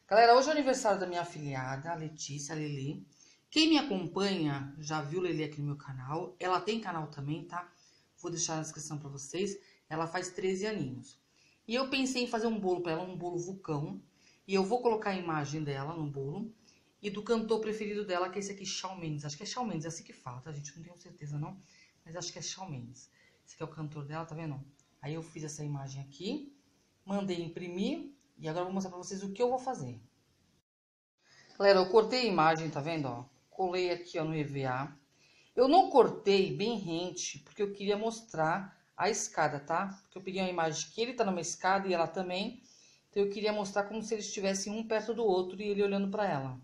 Galera, hoje é o aniversário da minha afilhada, a Letícia, a Lili. Quem me acompanha já viu Lili aqui no meu canal. Ela tem canal também, tá? Vou deixar na descrição pra vocês. Ela faz 13 aninhos. E eu pensei em fazer um bolo pra ela, um bolo vulcão. E eu vou colocar a imagem dela no bolo. E do cantor preferido dela, que é esse aqui, Shawn Mendes. Acho que é Shawn Mendes, é assim que fala, tá, gente? Não tenho certeza, não. Mas acho que é Shawn Mendes. Esse aqui é o cantor dela, tá vendo? Aí eu fiz essa imagem aqui. Mandei imprimir. E agora eu vou mostrar pra vocês o que eu vou fazer. Galera, eu cortei a imagem, tá vendo, ó? Colei aqui, ó, no EVA. Eu não cortei bem rente, porque eu queria mostrar a escada, tá? Porque eu peguei uma imagem que ele tá numa escada e ela também. Então eu queria mostrar como se eles estivessem um perto do outro e ele olhando pra ela.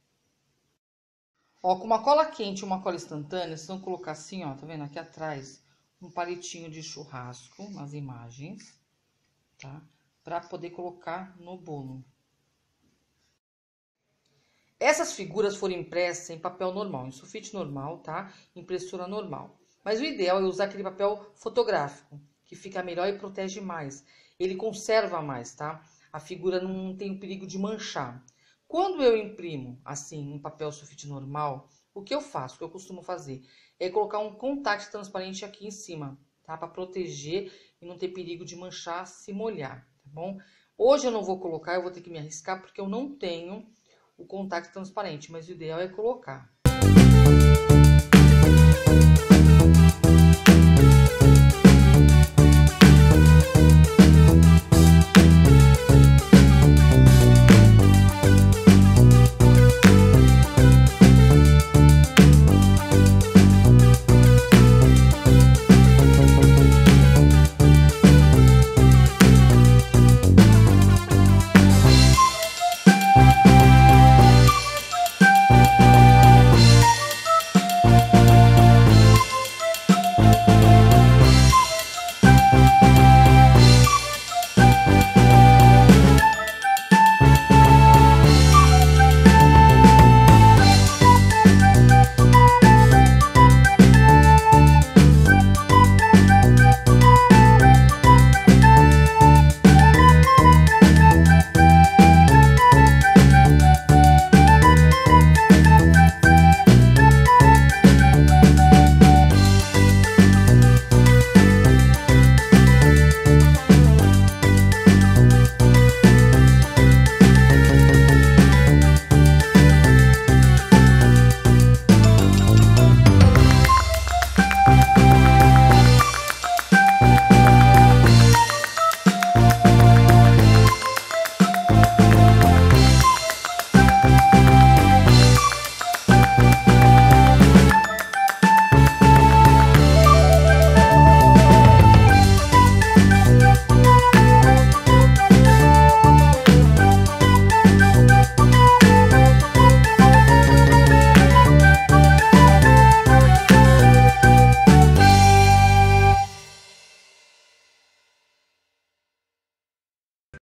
Ó, com uma cola quente e uma cola instantânea, vocês vão colocar assim, ó, tá vendo? Aqui atrás, um palitinho de churrasco nas imagens, tá? Pra poder colocar no bolo. Essas figuras foram impressas em papel normal, em sulfite normal, tá? Impressora normal. Mas o ideal é usar aquele papel fotográfico, que fica melhor e protege mais. Ele conserva mais, tá? A figura não tem o perigo de manchar. Quando eu imprimo, assim, um papel sulfite normal, o que eu faço, o que eu costumo fazer, é colocar um contact transparente aqui em cima, tá? Para proteger e não ter perigo de manchar, se molhar, tá bom? Hoje eu não vou colocar, eu vou ter que me arriscar, porque eu não tenho o contact transparente, mas o ideal é colocar.